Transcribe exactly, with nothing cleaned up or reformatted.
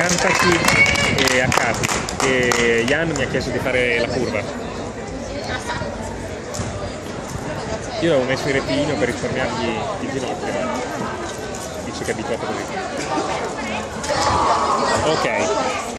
cantaci e a Cati, e Jan mi ha chiesto di fare la curva. Io avevo messo il rettilineo per risparmiargli il ginocchio, ma dice che è abituato così. Ok.